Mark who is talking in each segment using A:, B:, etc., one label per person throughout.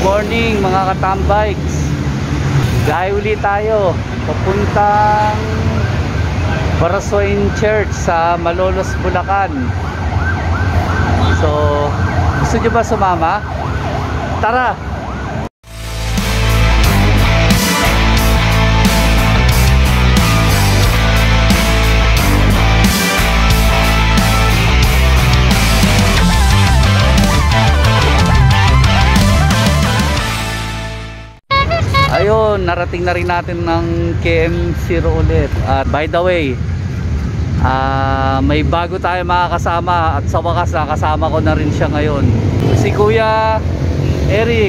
A: morning mga katambikes. Gaya ulit tayo papuntang Barasoain Church sa Malolos, Bulacan. So, gusto nyo ba sumama? Tara! Ayun, narating na rin natin ng KM0 ulit. At by the way, may bago tayo makakasama. At sa wakas, nakasama ko na rin siya ngayon. Si Kuya Eric.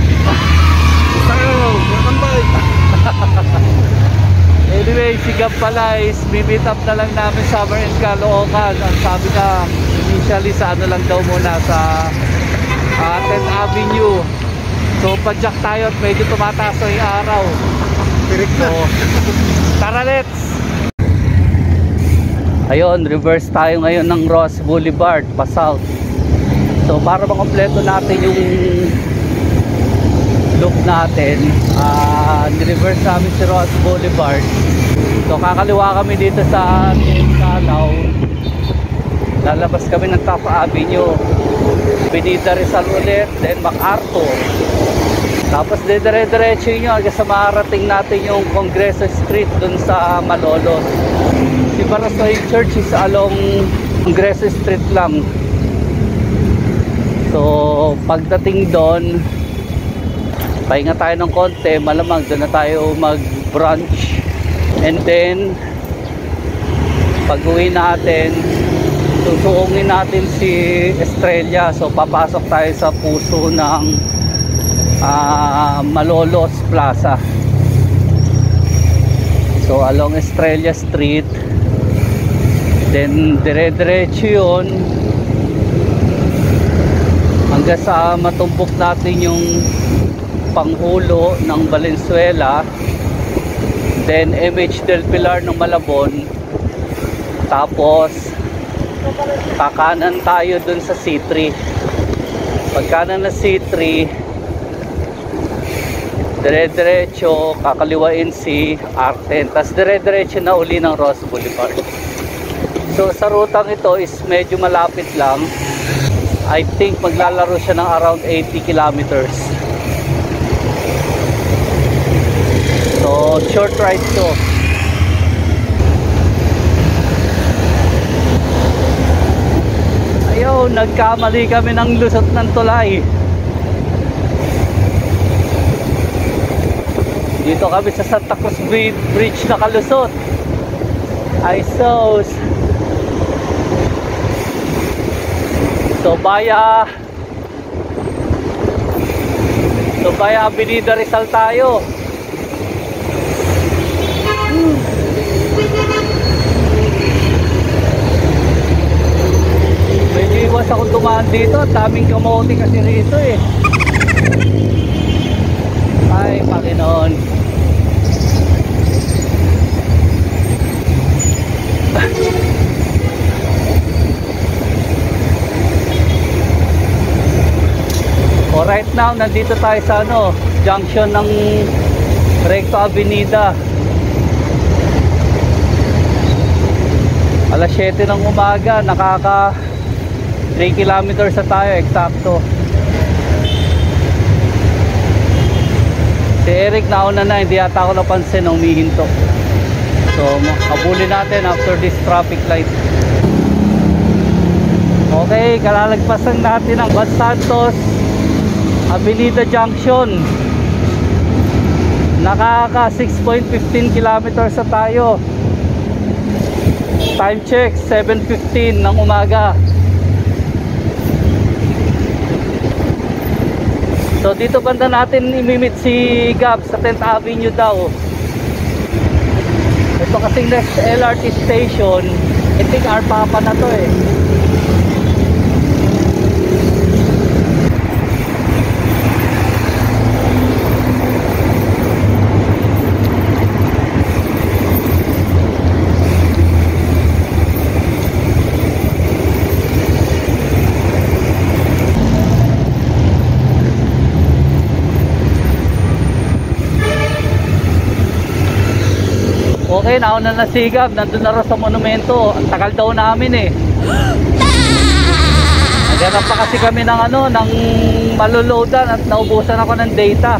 A: Anyway, si Gab pala is bibit up na lang namin Summer and Caloocan. Ang sabi na initially sa ano lang daw muna sa 10th Avenue. So padyak tayo at medyo tumataas yung araw. So tara, let's! Ayun, reverse tayo ngayon ng Ross Boulevard pa south. So para makompleto natin yung loop natin, ni-reverse namin si Ross Boulevard. So kakaliwa kami dito sa Calaw. Lalabas kami ng Top Avenue, Benita Rizal ulit, then MacArthur. Tapos dire-diretso nyo hanggang sa makarating natin yung Congreso Street dun sa Malolos. Si Barasoain Church is along Congreso Street lang. So pagdating doon, pahinga tayo ng konti, malamang doon na tayo mag-brunch. And then pag uwi natin, susuungin natin si Estrella. So papasok tayo sa puso ng Malolos Plaza. So along Estrella Street, then dire-diretso yun hanggang sa matumbok natin yung Pangulo ng Valenzuela, then MH del Pilar ng Malabon. Tapos kakanan tayo dun sa C3. Pagkanan na C3, dire-diretso kakaliwain si Arten, tas dire-diretso na uli ng Ross Boulevard. So sa rutang ito is medyo malapit lang. I think maglalaro siya ng around 80 kilometers. So short ride to. Ayaw, nagkamali kami ng lusot ng tulay. Dito kami sa Santa Cruz Bridge nakalusot. Ay sos. So baya Avenida Rizal tayo. Medyo iwas ako dumaan dito. Daming kamote kasi rito eh. Ay Panginoon. So right now nandito tayo sa junction ng Recto Avenida. Alas 7 ng umaga, nakaka 3 kilometers na tayo eksakto. Si Eric nauna na, hindi yata ako napansin nung humihinto. So habulin natin after this traffic light. Okay, kalalagpasan natin ang Bad Santos Avenida Junction. Nakaka 6.15 kilometers na tayo. Time check 7:15 ng umaga. So dito banda natin imimit si Gab sa 10th Avenue daw. Ito kasing next LRT station, I think Arpapa na to eh. Okay, nauna na sigab. Nandun na rin sa monumento. Ang tagal daw namin eh. Naghanap pa kasi kami ng ng maloloadan at naubusan ako ng data.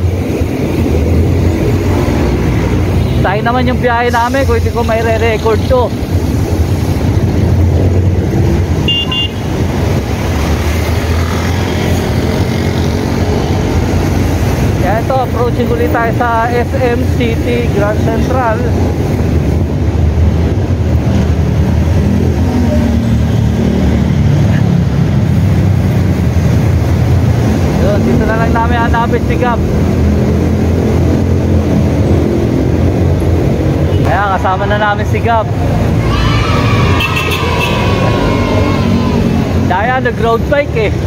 A: Sayang naman yung biyahe namin kung hindi ko may re-record to. Kaya ito, approaching ulit tayo sa SM City Grand Central. Yun, dito na lang namin hanapin si Gab. Kaya kasama na namin si Gab. Daya, nag-road bike eh.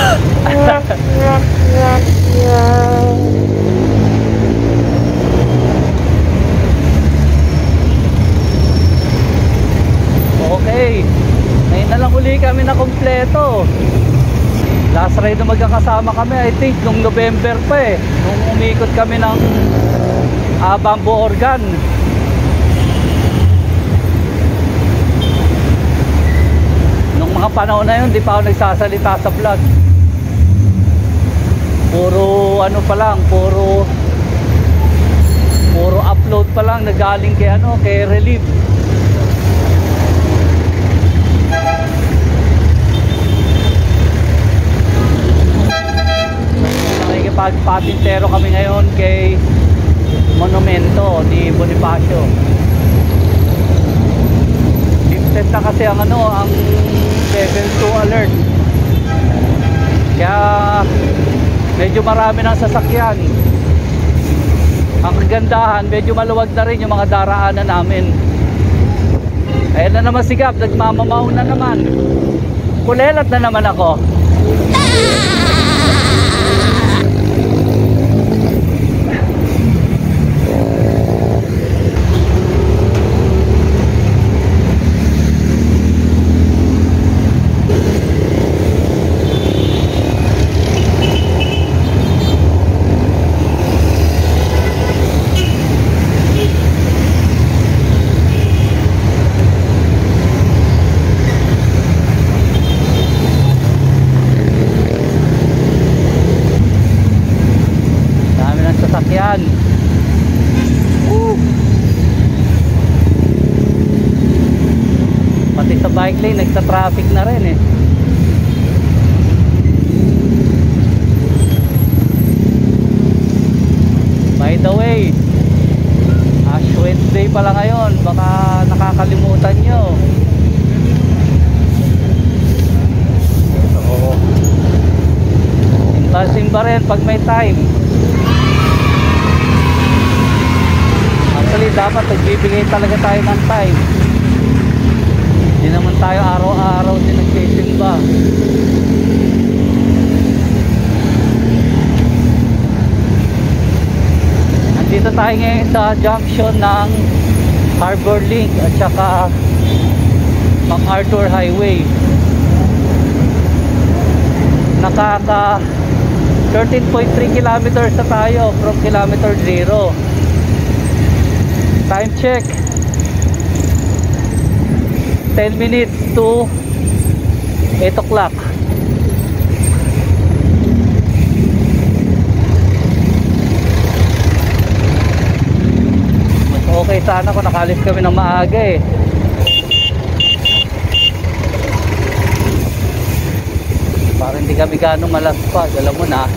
A: Okay, ngayon na lang uli kami na kompleto. Last ride na magkakasama kami, I think nung November pa eh, nung umikot kami ng Bamboo Organ. Nung mga panahon na yun, di pa ako nagsasalita sa vlog. Puro pa lang, puro upload pa lang na galing kay Relief. Nakikipagpatintero kami ngayon kay monumento ni Bonifacio. Set na kasi ang level 2 alert. Kaya medyo marami ng sasakyan. Ang kagandahan, medyo maluwag na rin yung mga daraanan namin. Ayan na naman si Gab, nagmamamaw na naman. Kulelat na naman ako. Pati sa bike lane nagsa-traffic na rin eh. By the way, Ash Wednesday pala ngayon, baka nakakalimutan nyo. So, simba rin pag may time. Actually dapat nagbibigay talaga tayo ng time. Hindi naman tayo araw-araw din nagsisimba. Nandito tayo ngayon sa junction ng Harbor Link at saka MacArthur Highway. Nakaka 13.3 kilometers na tayo from kilometer 0. Time check, 10 minutes to 8 o'clock. Mas okay sana kung nakalis kami ng maaga eh. Para hindi kami gano'ng malaspag, alam mo na.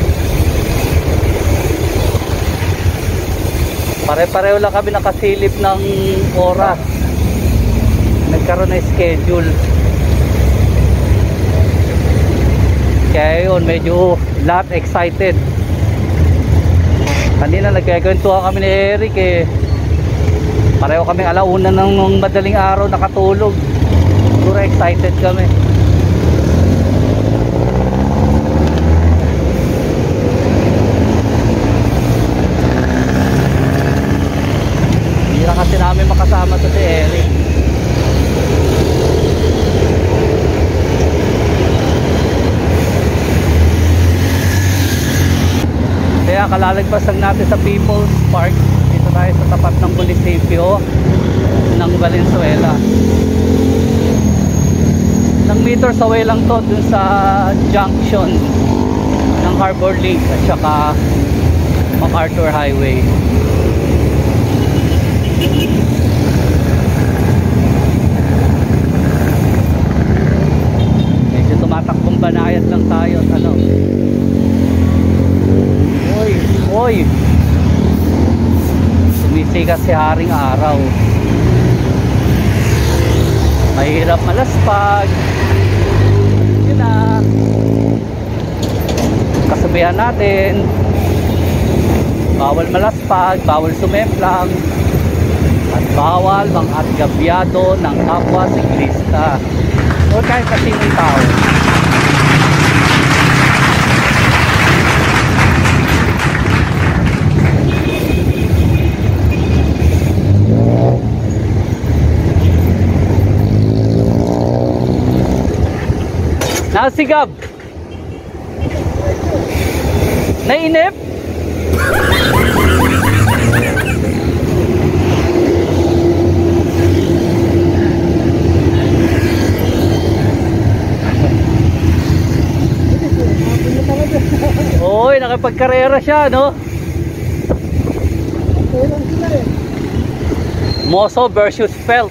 A: Pare-pareho lang kami nakasilip ng oras. Nagkaroon na schedule. Kaya yun, medyo lahat excited. Kanina nagkikwentuhan kami ni Eric eh. Pareho kami alauna ng madaling araw nakatulog. Siguro excited kami. Hindi na kasi namin makasama sa si Eric. Kaya kalalagpas lang natin sa People's Park dito tayo sa tapat ng munisipyo ng Valenzuela. Ilang meters away lang to dun sa junction ng Harbor Link at saka MacArthur Highway. Medyo tumatakbong banayad lang tayo at ano. Oy, sumisikat si haring araw. Mahirap malaspag. Yun na, kasabihan natin, bawal malaspag, bawal sumemplang, at bawal mang-atgabyado ng kapwa siklista o kahit kasinong tao. Nasigab. Nainip. Oy, nakipagkarera siya, no? Moso versus Felt.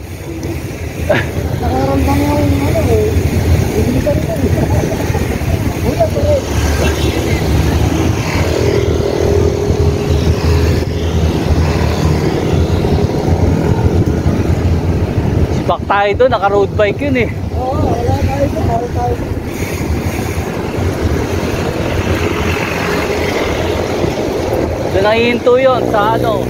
A: Sibak tayo doon, naka road bike yun eh.
B: Oo, wala tayo ito, wala tayo.
A: Doon nahihinto yun sa ano,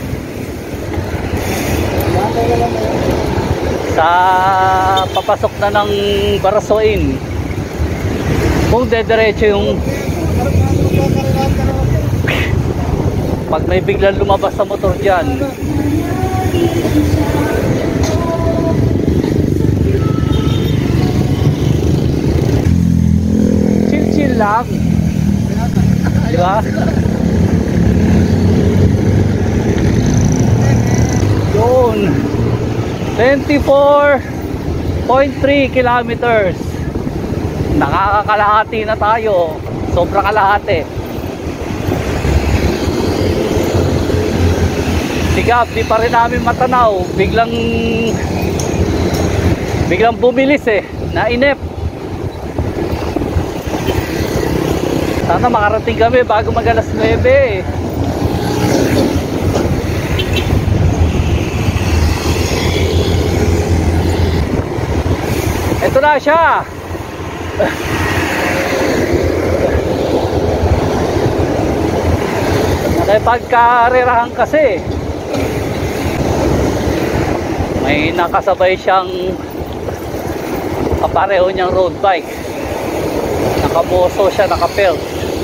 A: sa papasok na ng Barasoain. Kung dediretso yung pag may biglang lumabas sa motor dyan. Chill lang, di ba? Yun, 24.3 kilometers. Nakakakalahati na tayo. Sobra kalahati. Sigap, di pa rin namin matanaw. Biglang bumilis eh. Nainip. Sana makarating kami bago mag alas 9 eh. Ito na siya. Nakipagkarerahan kasi. May nakasabay siyang kapareho niyang road bike. Nakaboso siya, nakapelt.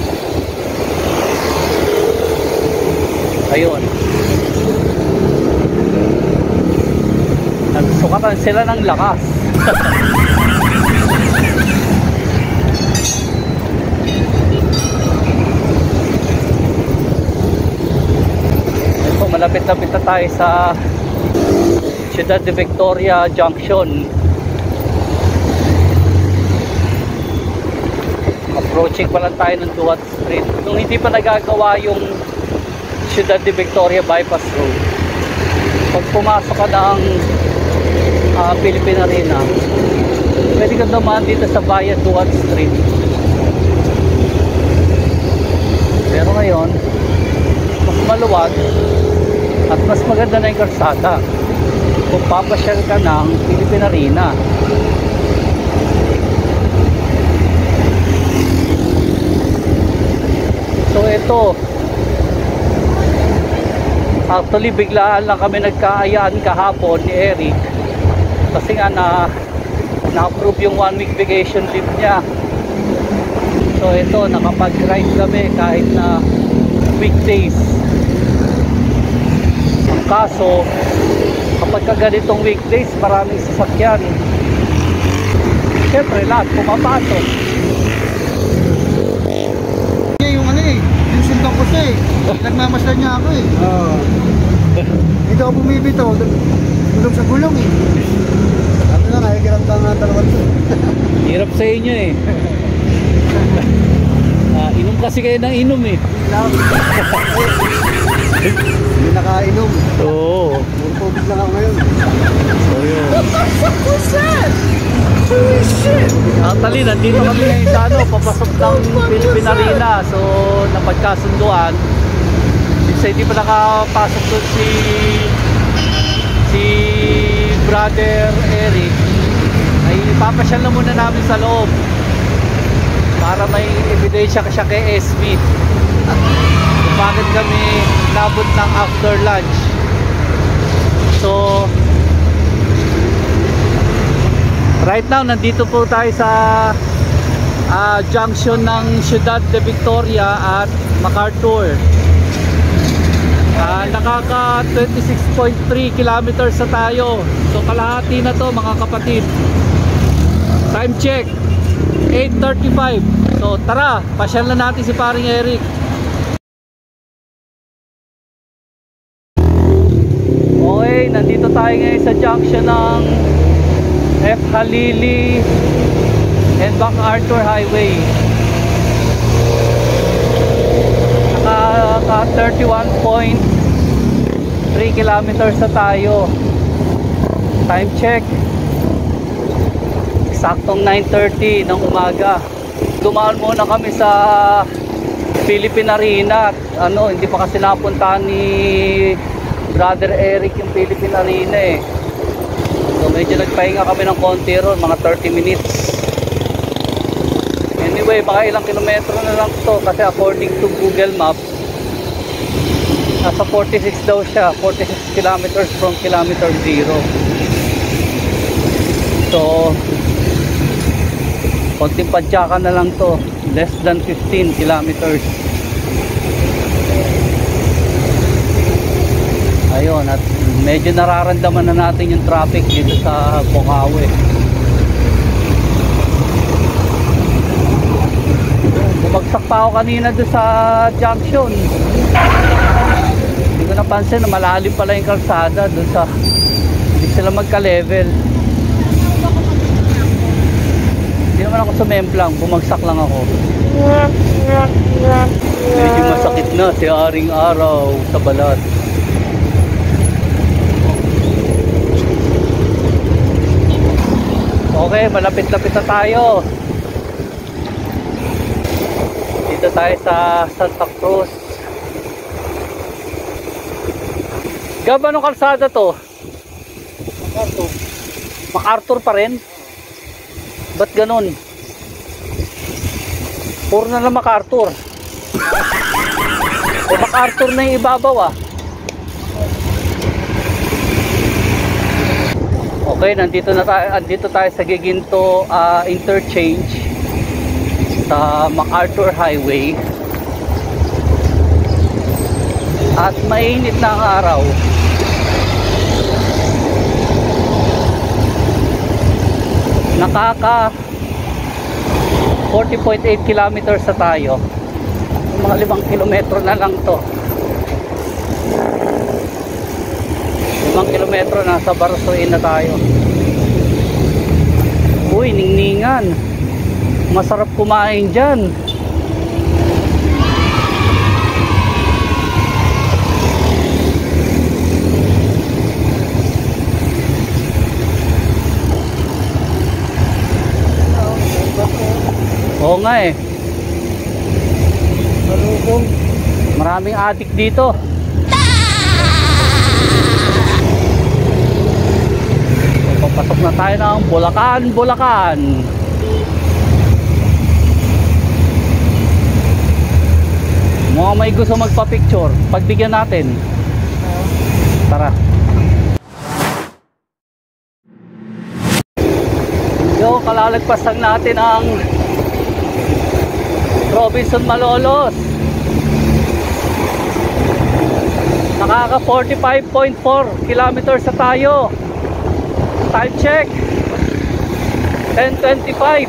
A: Ayun. Nagsukatan sila ng lakas. Ito, malapit-lapit na tayo sa Ciudad de Victoria Junction. Approaching pa lang tayo ng Duat Street. Nung hindi pa nagagawa yung Ciudad de Victoria bypass road, pag pumasok ka ng Philippine Arena, pwede ka dumaan dito sa Bayan Duat Street. Pero ngayon, mas maluwag at mas maganda na yung kalsada kung papasyal ka ng Philippine Arena. So ito, actually biglaan lang kami nagkaayaan kahapon ni Eric kasi nga na-approve yung 1 week vacation leave niya. So ito, nakapag-ride kami kahit na weekdays. Ang kaso, kapag kaganitong weekdays, maraming sasakyan. Siyempre lahat pumapasok.
B: Yung ano eh, yung sundang ko siya eh. Nagmamasdan niya ako eh. Dito ako bumibitaw. Tulog sa gulong eh. Ano na, nakikirap ka nga talawan to.
A: Hirap sa inyo eh. Inom kasi kayo ng inom eh.
B: Hindi nakainom.
A: Oo.
B: Puro tubig lang ako ngayon.
A: So yun.
B: What's that? Holy shit!
A: Actually, nandito kami ngayon sa ano, papasok ng Philippine Arena. So, napagkasunduan. Minsan hindi pa nakapasok doon si Brother Eric. Ay papasyal na muna namin sa loob para may ebidensya siya kay SB kung bakit kami nabot ng after lunch. So right now nandito po tayo sa junction ng Ciudad de Victoria at MacArthur. Nakaka 26.3 kilometers sa tayo. So kalahati na to mga kapatid. Time check 8:35. So tara, pasyal na natin si paring Eric. Okay, nandito tayo ngayon sa junction ng F. Halili and MacArthur Highway. Naka 31.3 kilometers sa tayo. Time check saktong 9:30 ng umaga. Dumaan muna kami sa Philippine Arena. Hindi pa kasi napuntahan ni Brother Eric yung Philippine Arena eh. So medyo nagpahinga kami ng konti ron, mga 30 minutes. Anyway, baka ilang kilometro na lang to kasi according to Google Maps nasa 46 daw siya, 46 kilometers from kilometer 0. So konting padyakan na lang to, less than 15 kilometers. Ayun, at medyo nararamdaman na natin yung traffic dito sa Bukawi. Bumagsak pa ako kanina doon sa junction. Hindi ko napansin na malalim pala yung kalsada doon sa, hindi sila magka-level. Hindi naman ako sumemplang, bumagsak lang ako. Medyo masakit na si Aring Araw sa balat. Okay, malapit-lapit na tayo. Dito tayo sa Santa Cruz. Gabano kalsada to?
B: MacArthur.
A: MacArthur pa rin? Ba't ganun? Puro na lang MacArthur. MacArthur na yung ibabaw ah. Okay, nandito tayo sa Giginto interchange sa MacArthur Highway. At mainit na ang araw. Nakaka 40.8 kilometers sa tayo. Mga 5 kilometro na lang to. 5 kilometro na sa Barasoain na tayo. Uy, ningningan. Masarap kumain dyan. Oo nga eh. Maraming adik dito. Papasok na tayo ng Bulacan, Bulacan. Mga may gusto magpa-picture, pagbigyan natin. Tara. Yo, kalalagpasan natin ang Robinson Malolos. Nakaka 45.4 kilometers sa tayo. Time check 10:25.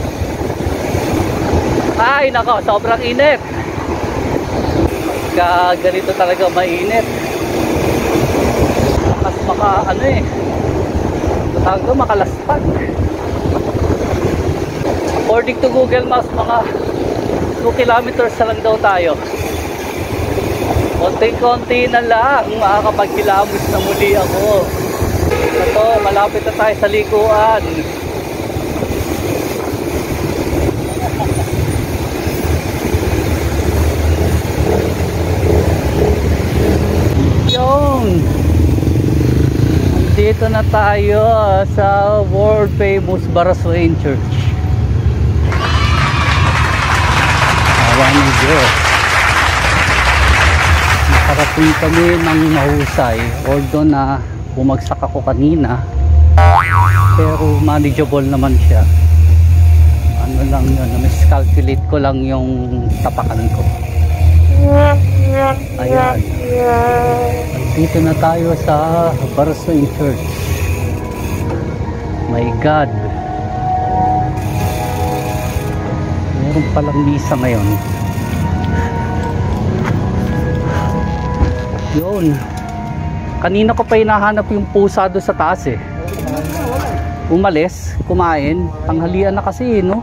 A: Ay nako, sobrang init. Ganito talaga mainit. makalaspag. According to Google Maps, mga 2 kilometers na lang daw tayo. Konti-konti na lang, makakapagkilamos na muli ako. Ito, malapit na tayo sa likuan. Yun, dito na tayo sa world famous Barasoain Church. Awa ni Diyos, nakarating kami ng mahusay, although na bumagsak ako kanina, pero manageable naman siya. Ano lang yun, miscalculate ko lang yung tapakan ko. Ayan, dito na tayo sa Barasoain Church. My God, meron palang misa ngayon. Yun, kanina ko pa hinahanap yung pusa doon sa taas eh. Umalis, kumain, tanghalian na kasi no.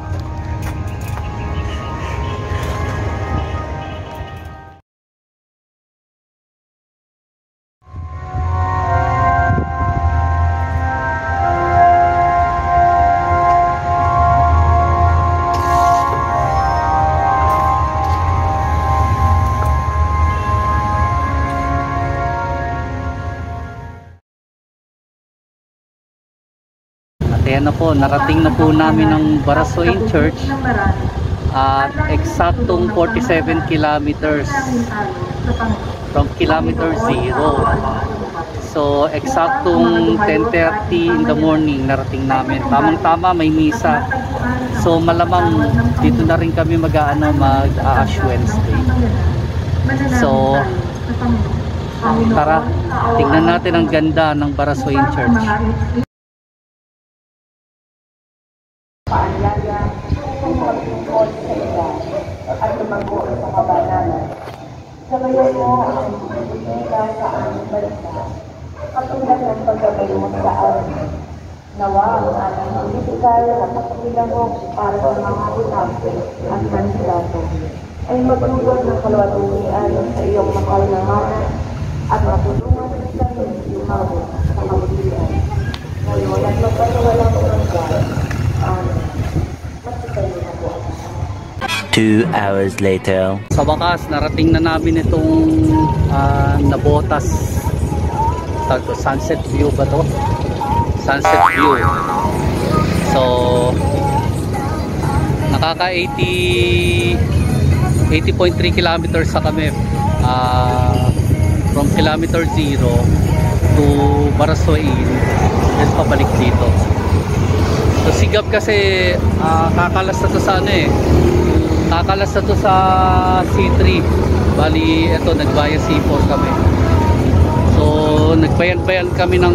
A: Ayan na po, narating na po namin ng Barasoain Church at eksaktong 47 kilometers from kilometer 0. So eksaktong 10:30 in the morning narating namin. Tamang-tama, may misa. So malamang dito na rin kami mag-Ash Wednesday. So tara, tingnan natin ang ganda ng Barasoain Church.
C: Paalala kung magtungkol sa ila at tumago sa kabanalan. Sabayan mo ang pagkikita sa aming balita, katulad ng paggabay mo sa amin. Nawa ang aming pagkikita at pagkakila mo para sa mga butante at mansilato ay magdulot ng kalwatunian sa iyong makalamanan at matulungan sa iyong lumabot sa kabutihan. Ngayon at magpaniwalang uranggan.
D: 2 hours later.
A: Sa wakas, narating na namin itong nabotas. Sunset view ba to? Sunset view. So, nakaka 80.3 kilometers sa kami. From kilometer 0 to Barasoain. Then pabalik dito. So sigap kasi kakalas na to sa ano eh. Kakalas na to sa C3. Bali ito nagbaya C4 kami. So nagbayan-bayan kami ng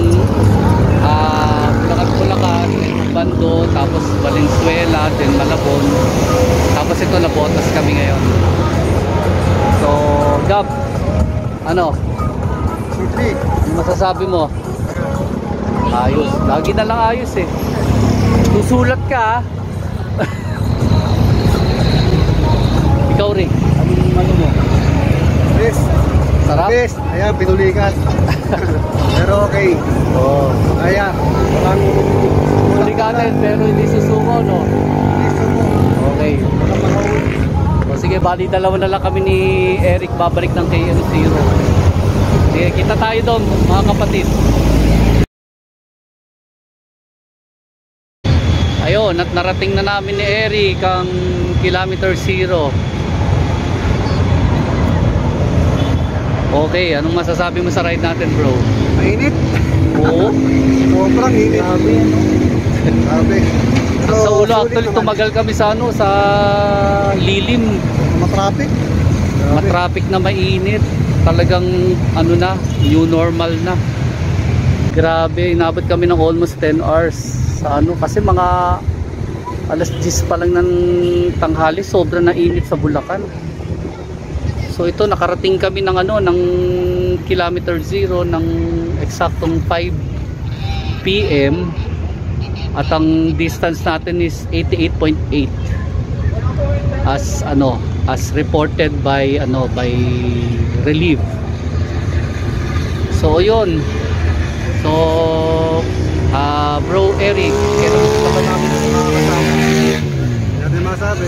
A: Bulacan, Bando, tapos Valenzuela, then Malabon. Tapos ito nabotas kami ngayon. So Gab, ano?
B: C3.
A: Ano masasabi mo? Ayos. Lagi na lang ayos eh. Susulat ka. Ikaw rin. Anong ano mo?
B: Best.
A: Sarap?
B: Best. Ayan, pinulikan. Pero okay.
A: Oo.
B: Ayan. Walang
A: Pulikanin pero hindi susuko, no? Okay. O sige, bali dalawa na lang kami ni Eric babalik ng KM0. Sige, kita tayo doon mga kapatid. Ayun, at narating na namin ni Eric ang kilometer 0. Okay, anong masasabi mo sa ride natin, bro?
B: mainit.
A: Oo.
B: Sobrang init.
A: Grabe, no?
B: Grabe.
A: Sa ulo, actually tumagal kami sa ano, sa lilim.
B: Matraffic.
A: Matraffic na mainit. Talagang ano na, new normal na. Grabe, inabot kami ng almost 10 hours sa ano, kasi mga alas 10 pa lang ng tanghali, sobra na init sa Bulacan. So ito, nakarating kami ng ano, ng kilometer 0 ng eksaktong 5 PM at ang distance natin is 88.8 as reported by relief. So yun. So Bro Eric, kaya naman ba namin sa mga kasama?
B: Hindi natin masabi.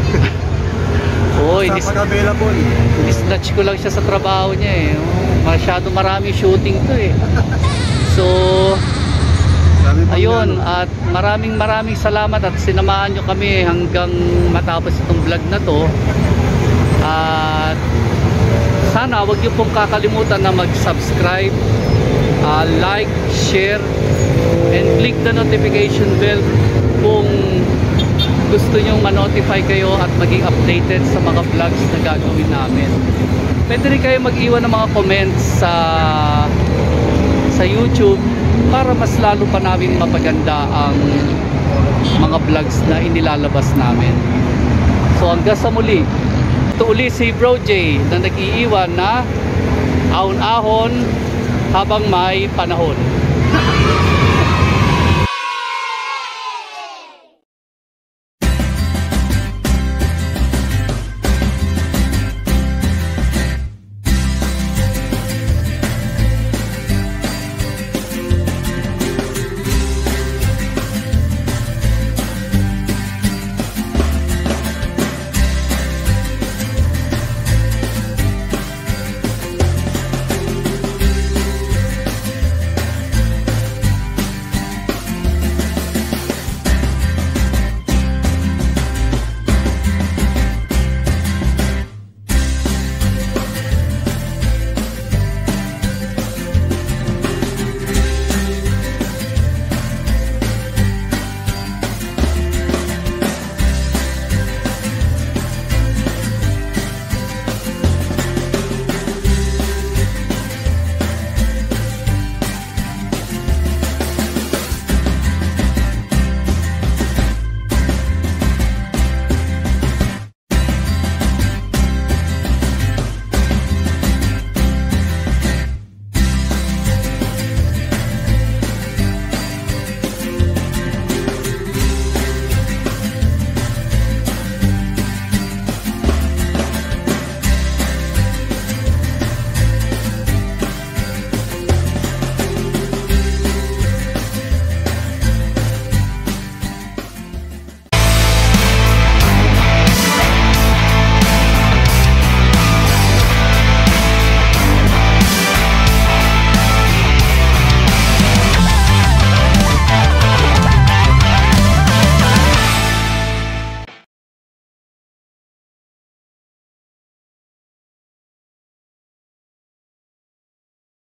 A: Oy,
B: available.
A: Snatch ko lang siya sa trabaho niya eh. Masyado marami shooting to eh. So ayun, at maraming salamat at sinamahan nyo kami hanggang matapos itong vlog na to. At sana wag nyo pong kakalimutan na mag-subscribe, like, share, and click the notification bell kung gusto nyo ma-notify kayo at maging updated sa mga vlogs na gagawin namin. Pwede rin kayo mag-iwan ng mga comments sa YouTube para mas lalo pa namin mapaganda ang mga vlogs na inilalabas namin. So hanggang sa muli, ito uli si Bro J na nag-iiwan na ahon-ahon habang may panahon.